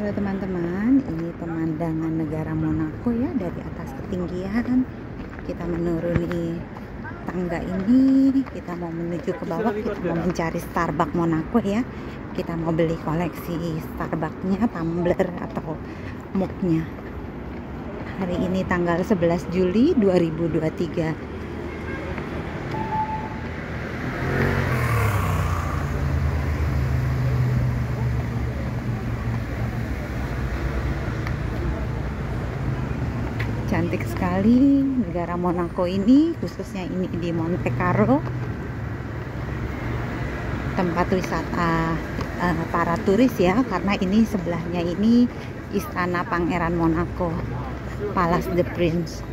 Halo teman-teman, ini pemandangan negara Monaco ya dari atas ketinggian. Kita menuruni tangga ini, kita mau menuju ke bawah, kita mau mencari Starbucks Monaco ya. Kita mau beli koleksi Starbucksnya, tumbler atau mugnya. Hari ini tanggal 11 Juli 2023. Cantik sekali negara Monaco ini, khususnya ini di Monte Carlo, tempat wisata para turis ya, karena ini sebelahnya ini Istana Pangeran Monaco, Palace de Prince.